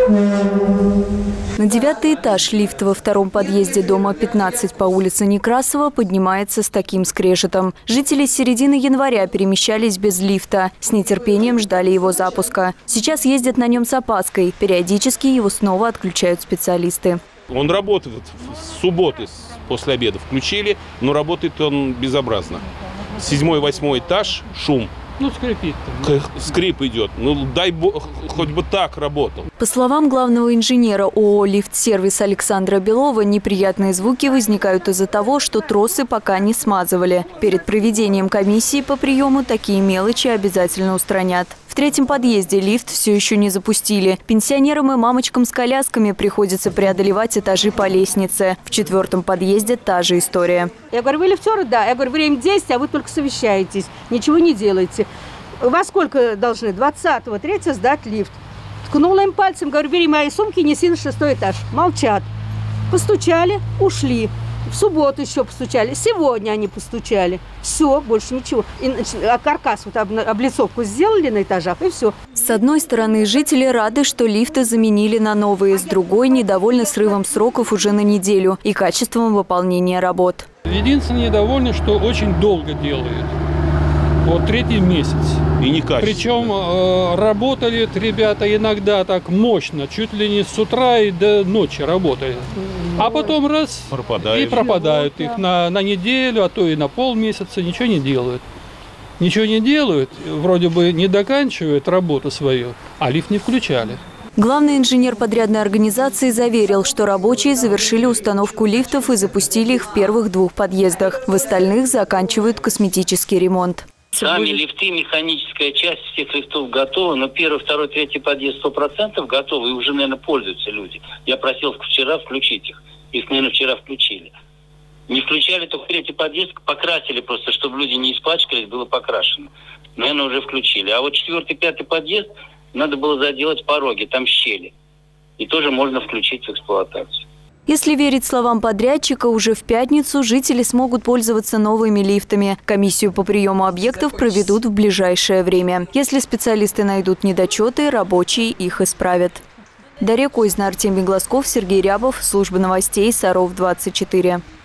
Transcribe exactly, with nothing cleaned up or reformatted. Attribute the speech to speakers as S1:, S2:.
S1: На девятый этаж лифт во втором подъезде дома пятнадцать по улице Некрасова поднимается с таким скрежетом. Жители с середины января перемещались без лифта. С нетерпением ждали его запуска. Сейчас ездят на нем с опаской. Периодически его снова отключают специалисты.
S2: Он работает с субботы, после обеда включили, но работает он безобразно. Седьмой, восьмой этаж, шум.
S3: Ну, скрипит.
S2: Скрип идет. Ну, дай бог, хоть бы так работал.
S1: По словам главного инженера ООО «Лифт-сервис» Александра Белова, неприятные звуки возникают из-за того, что тросы пока не смазывали. Перед проведением комиссии по приему такие мелочи обязательно устранят. В третьем подъезде лифт все еще не запустили. Пенсионерам и мамочкам с колясками приходится преодолевать этажи по лестнице. В четвертом подъезде та же история.
S4: Я говорю, вы лифтеры? Да. Я говорю, время десять, а вы только совещаетесь. Ничего не делаете. Во сколько должны? двадцатого третьего сдать лифт. Ткнула им пальцем, говорю, бери мои сумки, неси на шестой этаж. Молчат. Постучали, ушли. В субботу еще постучали. Сегодня они постучали. Все, больше ничего. И каркас, вот облицовку сделали на этажах, и все.
S1: С одной стороны, жители рады, что лифты заменили на новые. С другой, недовольны срывом сроков уже на неделю и качеством выполнения работ.
S3: Единственное, недовольны, что очень долго делают. Вот третий месяц.
S2: И некачественно.
S3: Причем э, работали ребята иногда так мощно, чуть ли не с утра и до ночи работают. А потом раз
S2: пропадают.
S3: И пропадают их на, на неделю, а то и на полмесяца, ничего не делают. Ничего не делают, вроде бы не доканчивают работу свою, а лифт не включали.
S1: Главный инженер подрядной организации заверил, что рабочие завершили установку лифтов и запустили их в первых двух подъездах. В остальных заканчивают косметический ремонт.
S5: Сами лифты, механическая часть всех лифтов готова, но первый, второй, третий подъезд сто процентов готовы, и уже, наверное, пользуются люди. Я просил вчера включить их. Их, наверное, вчера включили. Не включали только третий подъезд, покрасили просто, чтобы люди не испачкались, было покрашено. Наверное, уже включили. А вот четвертый, пятый подъезд надо было заделать пороги, там щели. И тоже можно включить в эксплуатацию.
S1: Если верить словам подрядчика, уже в пятницу жители смогут пользоваться новыми лифтами. Комиссию по приему объектов проведут в ближайшее время. Если специалисты найдут недочеты, рабочие их исправят. Дарья Козина, Артемий Глазков, Сергей Рябов, служба новостей Саров двадцать четыре.